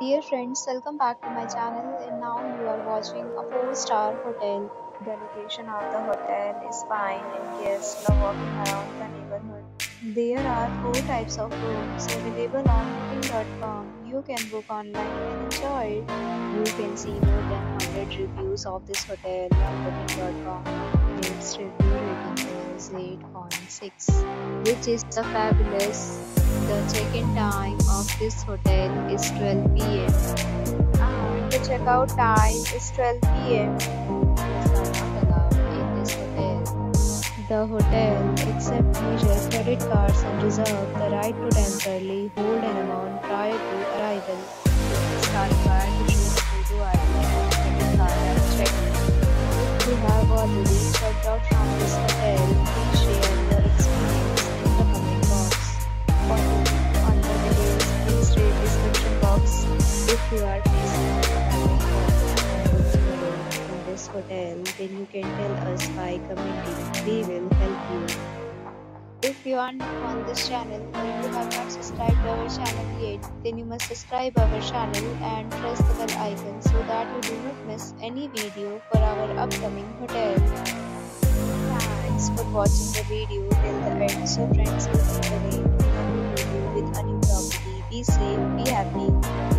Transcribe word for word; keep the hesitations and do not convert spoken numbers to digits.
Dear friends, welcome back to my channel and now you are watching a four star hotel. The location of the hotel is fine and guests love walking around the neighborhood. There are four types of rooms available on booking dot com. You can book online and enjoy it. You can see more than one hundred reviews of this hotel on booking dot com. Its review rating is eight point six, which is a fabulous. The check-in time of this hotel is twelve p m and the checkout time is twelve p m Pets are not allowed in this hotel. The hotel accepts major credit cards and reserves the right to temporarily hold an amount prior to arrival. Guests are required to show a photo I D and credit card at check-in. If you have already checked out from this hotel, please share your experience in the comment box. For on the details, please read description box. If you are facing a traffic problem in this hotel, then you can tell us by commenting. We will help you. If you are new on this channel or you have not subscribed our channel yet, then you must subscribe our channel and press the bell icon so that you do not miss any video for our upcoming hotel. Thanks for watching the video till the end. So friends, we'll meet again in a new video with a new property. Be safe, be happy.